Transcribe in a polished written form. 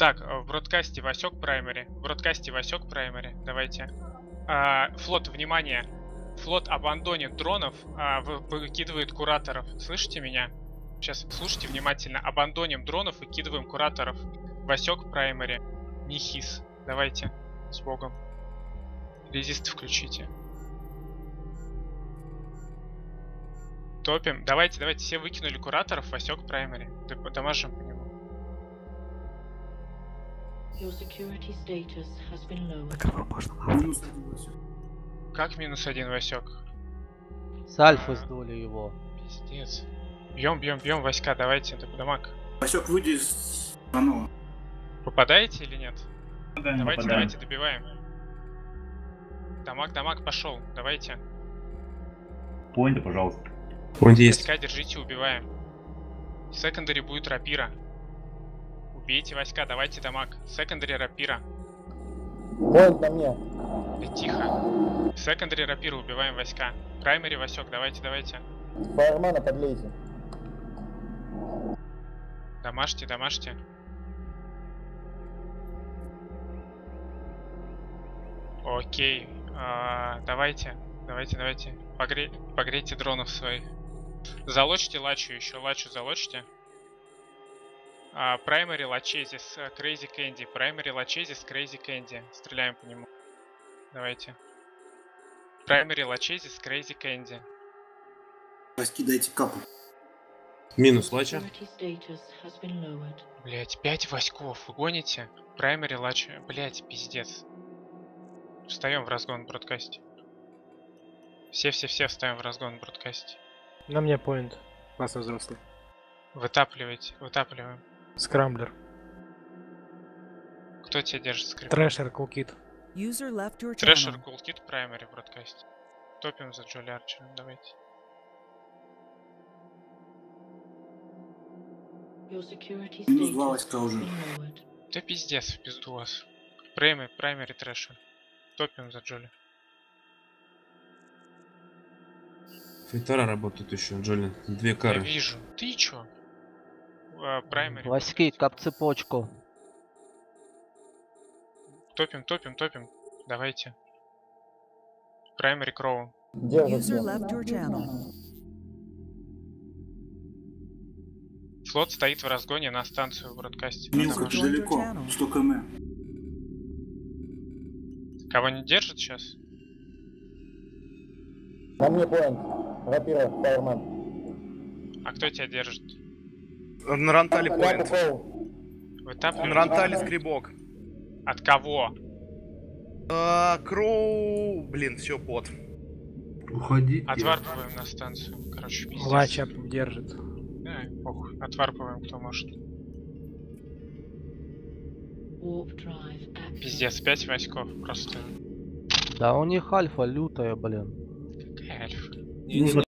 Так, в бродкасте Васек праймери. В бродкасте Васек праймери. Давайте. Флот, внимание. Флот абандонит дронов, выкидывает кураторов. Слышите меня? Сейчас слушайте внимательно. Абандоним дронов, выкидываем кураторов. Васек праймери. Нихис. Давайте. С Богом. Резист включите. Топим. Давайте, все выкинули кураторов, Васек праймери. Дамажим по нему. Как минус один Васек? С альфы сдули его. Пиздец. Бьем Васька, давайте, дамаг. Васек, выйди из панова. Попадаете или нет? Да, Давайте, добиваем. Дамаг пошел, давайте. Поинты, пожалуйста. Поинт есть. Васька держите, убиваем. Секондари будет рапира. Убейте Васька, давайте дамаг. Секондари рапира. Поинт на мне. Тихо. Секондари рапира, убиваем Васька. Праймери Васек, давайте. Фаермана подлейте. Дамажьте. Окей. Давайте. Погрейте дронов своих. Залочьте лачу еще. Лачу залочьте. Праймери Лачезис, Крейзи Кэнди. Праймери Лачезис, Крейзи Кэнди. Стреляем по нему. Давайте. Праймери Лачезис, Крейзи Кэнди. Васьки, дайте капу. Минус лача. Блять, 5 Васьков. Вы гоните? Праймери Лача. Блять, пиздец. Встаем в разгон в бродкасте. Все встаем в разгон в бродкасте. На мне поинт. Классно взрослый. Вытапливаем. Скрамблер. Кто тебя держит скрип? Трэшер, кулкит. Трэшер, кулкит, праймери в бродкасте. Топим за Джоли Арчером, давайте. Минус 2 Васька уже. Да пиздец, в пизду вас. Праймери трэшер. Топим за Джоли. Фитара работает еще, Джолин. 2 кары. Я вижу. Ты чё? Праймери. Васьки, как цепочку. Топим. Давайте. Праймери Кроу. Флот стоит в разгоне на станцию в бродкасте. Милка, ты далеко. 100 км. Кого не держит сейчас? На мне поинт. Рапира, фаерман. А кто тебя держит? На Рантале поинт. Вытапливаем. На Рантале скребок. От кого? Кроу... Блин, все, бот. Уходите. Отварпываем на станцию. Короче, пиздец. Лача держит. Да, похуй. Отварпываем, кто может. Пиздец, 5 Васьков. Просто... Да у них альфа лютая, блин. Какая альфа? Нужно